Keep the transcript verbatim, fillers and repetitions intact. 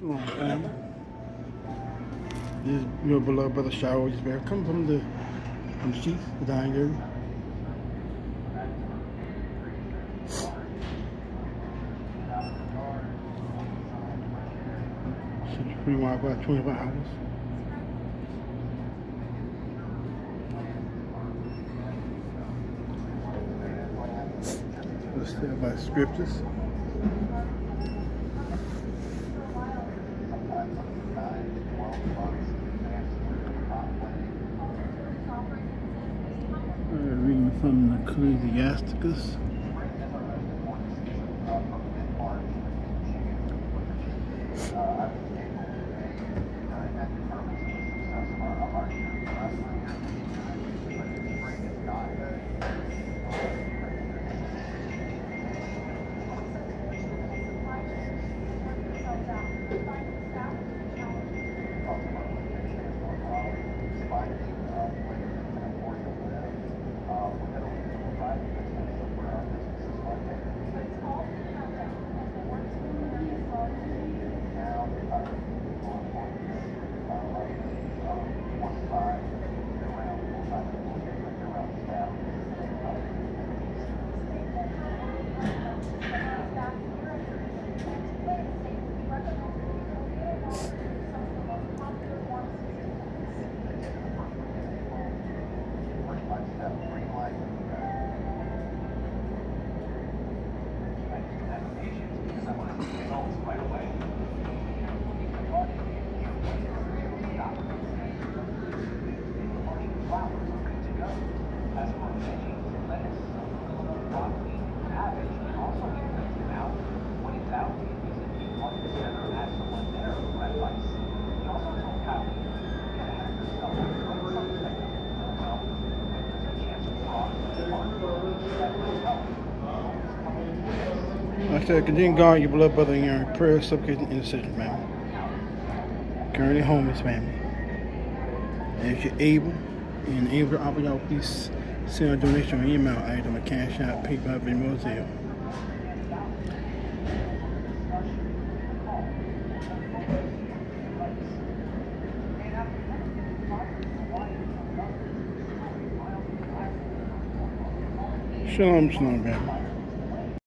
Shalom, family. This is your beloved brother Shower just bear coming from the from the sheets, the dining area. Should free Wi-Fi twenty-four hours. Let's tell about scriptures. Reading from Ecclesiasticus. I said, continue guard your beloved brother in your prayer, supplication, and intercession, family. Currently homeless, family. And if you're able and able to offer y'all, please send a donation or email item on Cash App, PayPal, Venmo, Zelle. Shalom, shalom, family.